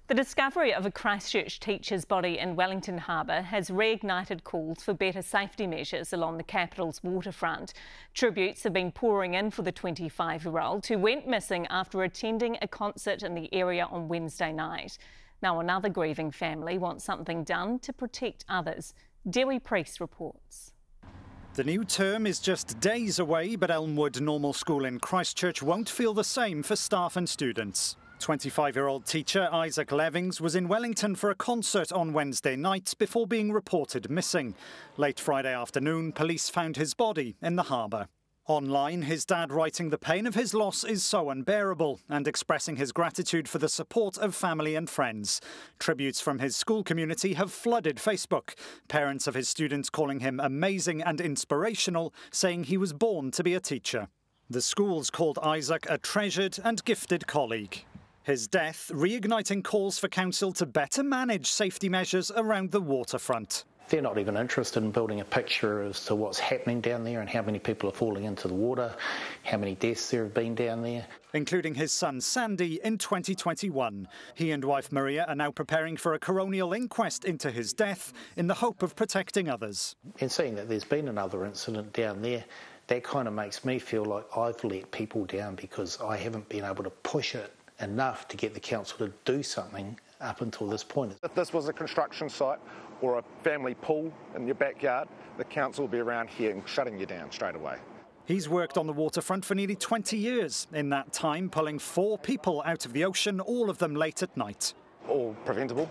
The discovery of a Christchurch teacher's body in Wellington Harbour has reignited calls for better safety measures along the capital's waterfront. Tributes have been pouring in for the 25-year-old who went missing after attending a concert in the area on Wednesday night. Now another grieving family wants something done to protect others. Dewi Priest reports. The new term is just days away, but Elmwood Normal School in Christchurch won't feel the same for staff and students. 25-year-old teacher Isaac Levings was in Wellington for a concert on Wednesday night before being reported missing. Late Friday afternoon, police found his body in the harbour. Online, his dad writing the pain of his loss is so unbearable and expressing his gratitude for the support of family and friends. Tributes from his school community have flooded Facebook. Parents of his students calling him amazing and inspirational, saying he was born to be a teacher. The schools called Isaac a treasured and gifted colleague. His death reigniting calls for council to better manage safety measures around the waterfront. They're not even interested in building a picture as to what's happening down there and how many people are falling into the water, how many deaths there have been down there. Including his son Sandy in 2021. He and wife Maria are now preparing for a coronial inquest into his death in the hope of protecting others. And seeing that there's been another incident down there, that kind of makes me feel like I've let people down because I haven't been able to push it enough to get the council to do something up until this point. If this was a construction site or a family pool in your backyard, the council will be around here and shutting you down straight away. He's worked on the waterfront for nearly 20 years, in that time pulling 4 people out of the ocean, all of them late at night. All preventable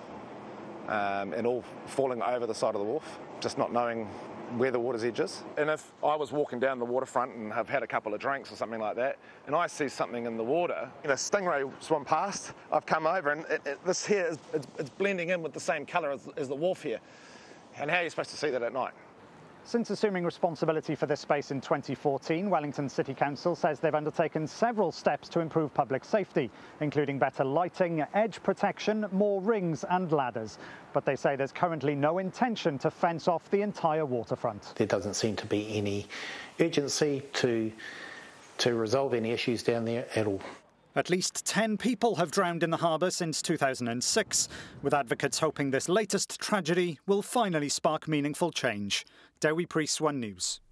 and all falling over the side of the wharf, just not knowing where the water's edge is. And if I was walking down the waterfront and have had a couple of drinks or something like that, and I see something in the water, stingray swim past, I've come over and this here it's blending in with the same colour as the wharf here. And how are you supposed to see that at night? Since assuming responsibility for this space in 2014, Wellington City Council says they've undertaken several steps to improve public safety, including better lighting, edge protection, more rings and ladders. But they say there's currently no intention to fence off the entire waterfront. There doesn't seem to be any urgency to resolve any issues down there at all. At least 10 people have drowned in the harbour since 2006, with advocates hoping this latest tragedy will finally spark meaningful change. Dewi Priest, One News.